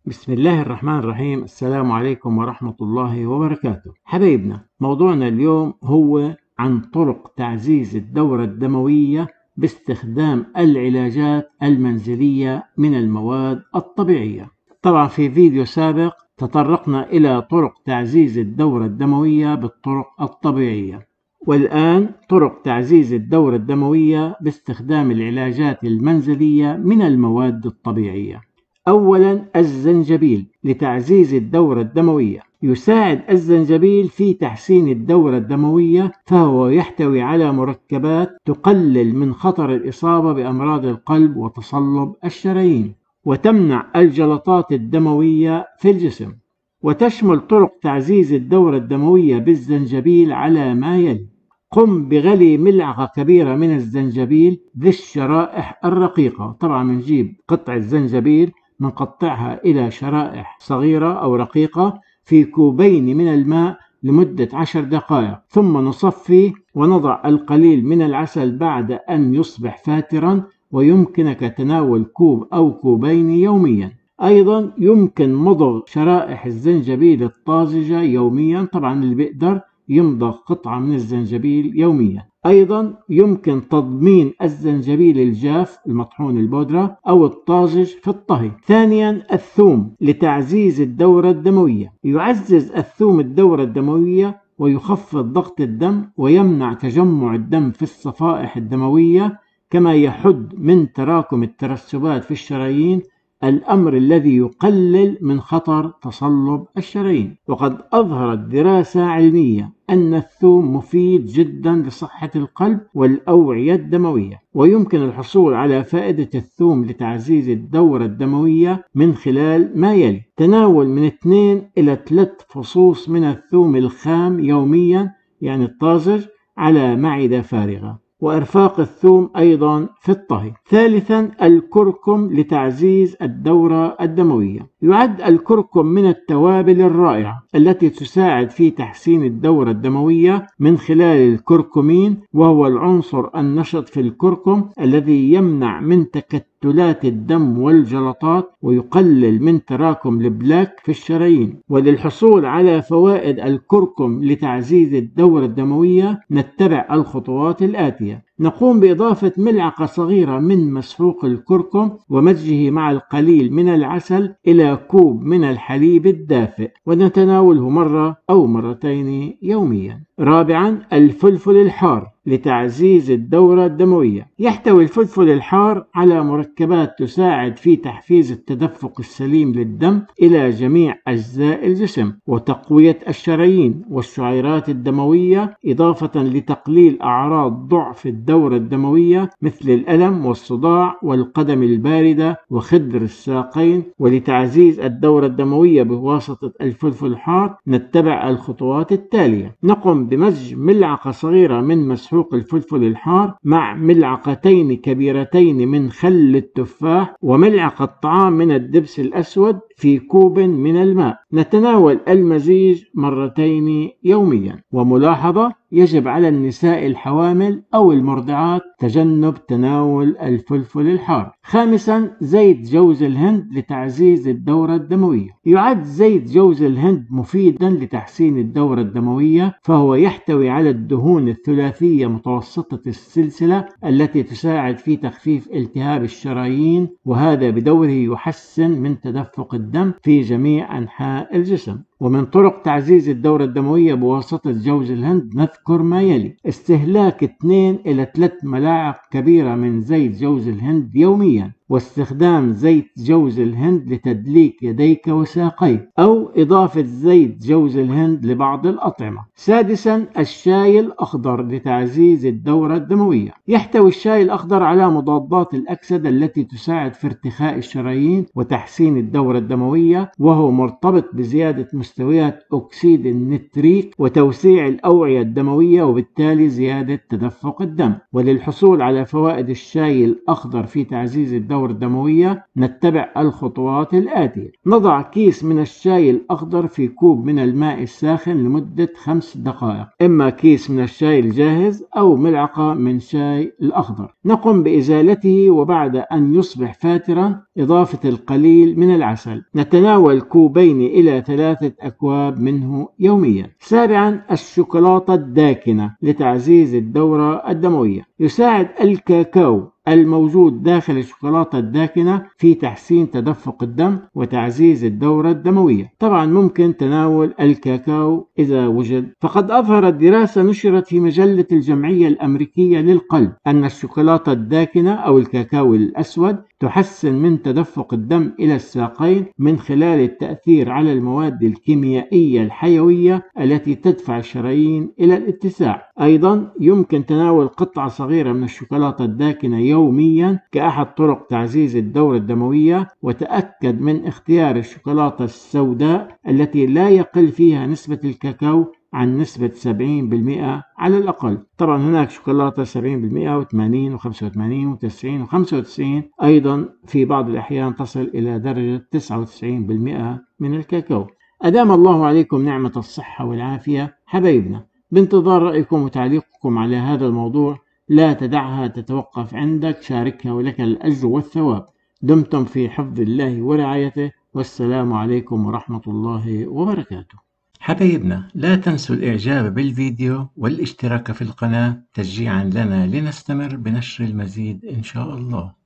بسم الله الرحمن الرحيم. السلام عليكم ورحمة الله وبركاته. حبايبنا، موضوعنا اليوم هو عن طرق تعزيز الدورة الدموية باستخدام العلاجات المنزلية من المواد الطبيعية. طبعا في فيديو سابق تطرقنا إلى طرق تعزيز الدورة الدموية بالطرق الطبيعية، والآن طرق تعزيز الدورة الدموية باستخدام العلاجات المنزلية من المواد الطبيعية. أولا، الزنجبيل لتعزيز الدورة الدموية. يساعد الزنجبيل في تحسين الدورة الدموية، فهو يحتوي على مركبات تقلل من خطر الإصابة بأمراض القلب وتصلب الشرايين، وتمنع الجلطات الدموية في الجسم. وتشمل طرق تعزيز الدورة الدموية بالزنجبيل على ما يلي: قم بغلي ملعقة كبيرة من الزنجبيل ذي الشرائح الرقيقة. طبعا بنجيب قطعة زنجبيل نقطعها إلى شرائح صغيرة أو رقيقة في كوبين من الماء لمدة 10 دقائق، ثم نصفي ونضع القليل من العسل بعد أن يصبح فاترا، ويمكنك تناول كوب أو كوبين يوميا. أيضا يمكن مضغ شرائح الزنجبيل الطازجة يوميا، طبعا اللي بيقدر يمضغ قطعة من الزنجبيل يوميا. أيضا يمكن تضمين الزنجبيل الجاف المطحون البودرة أو الطازج في الطهي. ثانيا، الثوم لتعزيز الدورة الدموية. يعزز الثوم الدورة الدموية ويخفض ضغط الدم ويمنع تجمع الدم في الصفائح الدموية، كما يحد من تراكم الترسبات في الشرايين، الأمر الذي يقلل من خطر تصلب الشرايين. وقد أظهرت دراسة علمية أن الثوم مفيد جدا لصحة القلب والأوعية الدموية، ويمكن الحصول على فائدة الثوم لتعزيز الدورة الدموية من خلال ما يلي: تناول من 2 إلى 3 فصوص من الثوم الخام يوميا، يعني الطازج، على معدة فارغة، وإرفاق الثوم أيضا في الطهي. ثالثا، الكركم لتعزيز الدورة الدموية. يعد الكركم من التوابل الرائعة التي تساعد في تحسين الدورة الدموية من خلال الكركمين، وهو العنصر النشط في الكركم الذي يمنع من تكتلات الدم والجلطات ويقلل من تراكم البلاك في الشرايين. وللحصول على فوائد الكركم لتعزيز الدورة الدموية نتبع الخطوات الآتية: نقوم بإضافة ملعقة صغيرة من مسحوق الكركم ومزجه مع القليل من العسل إلى كوب من الحليب الدافئ، ونتناوله مرة أو مرتين يوميا. رابعا، الفلفل الحار لتعزيز الدورة الدموية. يحتوي الفلفل الحار على مركبات تساعد في تحفيز التدفق السليم للدم إلى جميع أجزاء الجسم وتقوية الشرايين والشعيرات الدموية، إضافة لتقليل أعراض ضعف الدورة الدموية مثل الألم والصداع والقدم الباردة وخدر الساقين. ولتعزيز الدورة الدموية بواسطة الفلفل الحار نتبع الخطوات التالية: نقوم بمزج ملعقة صغيرة من مسحوق الفلفل الحار مع ملعقتين كبيرتين من خل التفاح وملعقة طعام من الدبس الأسود في كوب من الماء. نتناول المزيج مرتين يوميا. وملاحظة: يجب على النساء الحوامل أو المرضعات تجنب تناول الفلفل الحار. خامسا، زيت جوز الهند لتعزيز الدورة الدموية. يعد زيت جوز الهند مفيدا لتحسين الدورة الدموية، فهو يحتوي على الدهون الثلاثية متوسطة السلسلة التي تساعد في تخفيف التهاب الشرايين، وهذا بدوره يحسن من تدفق الدم في جميع أنحاء الجسم. ومن طرق تعزيز الدورة الدموية بواسطة جوز الهند نذكر ما يلي: استهلاك 2 إلى 3 ملاعق كبيرة من زيت جوز الهند يوميا، واستخدام زيت جوز الهند لتدليك يديك وساقيك، أو إضافة زيت جوز الهند لبعض الأطعمة. سادسا، الشاي الأخضر لتعزيز الدورة الدموية. يحتوي الشاي الأخضر على مضادات الأكسدة التي تساعد في ارتخاء الشرايين وتحسين الدورة الدموية، وهو مرتبط بزيادة مستويات أكسيد النتريك وتوسيع الأوعية الدموية، وبالتالي زيادة تدفق الدم. وللحصول على فوائد الشاي الأخضر في تعزيز الدورة الدورة الدموية نتبع الخطوات الآتية. نضع كيس من الشاي الأخضر في كوب من الماء الساخن لمدة 5 دقائق، إما كيس من الشاي الجاهز أو ملعقة من شاي الأخضر. نقوم بإزالته، وبعد أن يصبح فاترا إضافة القليل من العسل. نتناول كوبين إلى 3 أكواب منه يوميا. سابعا، الشوكولاتة الداكنة لتعزيز الدورة الدموية. يساعد الكاكاو الموجود داخل الشوكولاتة الداكنة في تحسين تدفق الدم وتعزيز الدورة الدموية. طبعا ممكن تناول الكاكاو إذا وجد. فقد أظهرت دراسة نشرت في مجلة الجمعية الأمريكية للقلب أن الشوكولاتة الداكنة أو الكاكاو الأسود تحسن من تدفق الدم إلى الساقين من خلال التأثير على المواد الكيميائية الحيوية التي تدفع الشرايين إلى الاتساع. أيضا يمكن تناول قطعة صغيرة من الشوكولاتة الداكنة يوميا كأحد طرق تعزيز الدورة الدموية. وتأكد من اختيار الشوكولاتة السوداء التي لا يقل فيها نسبة الكاكاو عن نسبة 70% على الأقل. طبعا هناك شوكولاتة 70% و80 و85 و90 و95، أيضا في بعض الأحيان تصل إلى درجة 99% من الكاكاو. أدام الله عليكم نعمة الصحة والعافية حبايبنا. بانتظار رأيكم وتعليقكم على هذا الموضوع. لا تدعها تتوقف عندك، شاركها ولك الأجر والثواب. دمتم في حفظ الله ورعايته، والسلام عليكم ورحمة الله وبركاته. حبايبنا، لا تنسوا الإعجاب بالفيديو والاشتراك في القناة تشجيعا لنا لنستمر بنشر المزيد إن شاء الله.